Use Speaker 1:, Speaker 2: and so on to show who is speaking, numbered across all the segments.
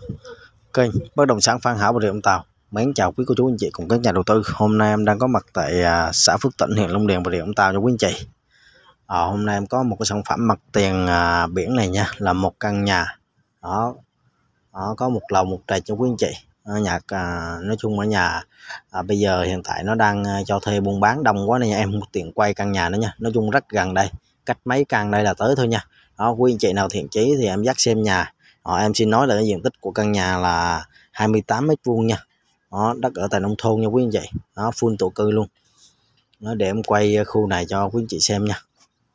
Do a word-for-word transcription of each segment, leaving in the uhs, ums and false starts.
Speaker 1: Kênh bất động sản Phan Hảo, Bà Rịa Vũng Tàu. Mến chào quý cô chú anh chị cùng các nhà đầu tư. Hôm nay em đang có mặt tại à, xã Phước Tỉnh, huyện Long Điền, Bà Rịa Vũng Tàu cho quý anh chị. À, hôm nay em có một cái sản phẩm mặt tiền à, biển này nha, là một căn nhà đó, đó có một lầu một trệt cho quý anh chị. À, nhà à, nói chung ở nhà à, bây giờ hiện tại nó đang à, cho thuê buôn bán đông quá nên em không tiện quay căn nhà nữa nha. Nói chung rất gần đây, cách mấy căn đây là tới thôi nha. Đó, quý anh chị nào thiện chí thì em dắt xem nhà. Đó, em xin nói là cái diện tích của căn nhà là hai mươi tám mét vuông nha. Đó, đất ở tại nông thôn nha quý anh chị. Đó, full tụ cư luôn. Đó, để em quay khu này cho quý anh chị xem nha.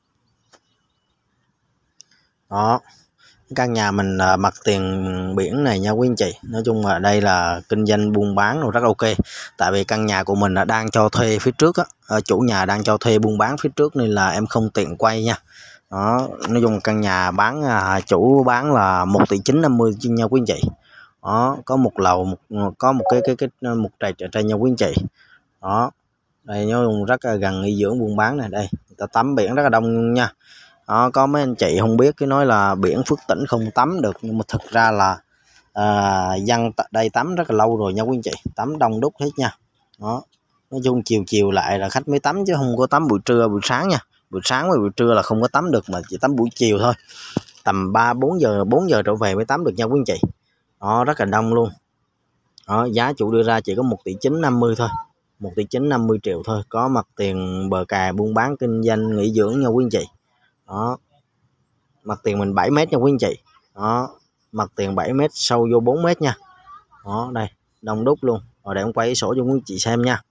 Speaker 1: Đó, căn nhà mình uh, mặt tiền biển này nha quý anh chị. Nói chung là đây là kinh doanh buôn bán rồi, rất ok. Tại vì căn nhà của mình là đang cho thuê phía trước á, chủ nhà đang cho thuê buôn bán phía trước nên là em không tiện quay nha. Đó, nói chung căn nhà bán uh, chủ bán là một tỷ chín năm mươi nha quý anh chị. Đó, có một lầu một, có một cái cái cái một trệt ở trên nha quý anh chị. Đó, đây nó rất là gần nghỉ dưỡng buôn bán này. Đây người ta tắm biển rất là đông nha. Đó, có mấy anh chị không biết cái nói là biển Phước Tỉnh không tắm được, nhưng mà thực ra là à, dân đây tắm rất là lâu rồi nha quý anh chị, tắm đông đúc hết nha. Đó, nói chung chiều chiều lại là khách mới tắm chứ không có tắm buổi trưa buổi sáng nha. Buổi sáng và buổi trưa là không có tắm được, mà chỉ tắm buổi chiều thôi, tầm ba bốn giờ bốn giờ trở về mới tắm được nha quý anh chị. Đó, rất là đông luôn. Đó, giá chủ đưa ra chỉ có một tỷ chín năm mươi thôi, một tỷ chín năm mươi triệu thôi, có mặt tiền bờ kè buôn bán kinh doanh nghỉ dưỡng nha quý anh chị. Đó, mặt tiền mình bảy mét nha quý anh chị. Đó, mặt tiền bảy mét, sâu vô bốn mét nha. Đó, đây đông đúc luôn. Rồi để em quay sổ cho quý anh chị xem nha.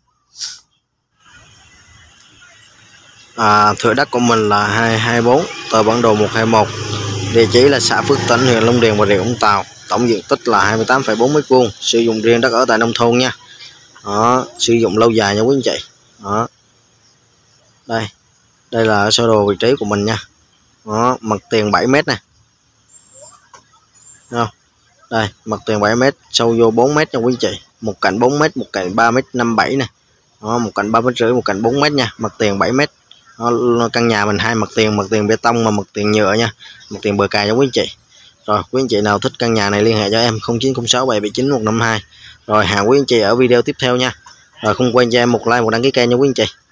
Speaker 1: À, thửa đất của mình là hai hai bốn, tờ bản đồ một hai một, địa chỉ là xã Phước Tỉnh, huyện Long Điền, Bà Rịa Vũng Tàu. Tổng diện tích là hai mươi tám phẩy bốn mét vuông, sử dụng riêng đất ở tại nông thôn nha. Đó, sử dụng lâu dài nha quý anh chị. Đó, đây đây là sơ đồ vị trí của mình nha. Đó, mặt tiền bảy mét này. Không? Đây, mặt tiền bảy mét, sâu vô bốn mét nha quý anh chị. Một cạnh bốn mét, một cạnh ba mét năm bảy này. Đó, một cạnh ba mét rưỡi, một cạnh bốn mét nha. Mặt tiền bảy mét. Đó, căn nhà mình hai mặt tiền, mặt tiền bê tông mà mặt tiền nhựa nha. Mặt tiền bờ kè cho quý anh chị. Rồi, quý anh chị nào thích căn nhà này liên hệ cho em không chín không sáu bảy bảy chín một năm hai. Rồi, hẹn quý anh chị ở video tiếp theo nha. Rồi, không quên cho em một like, một đăng ký kênh nha quý anh chị.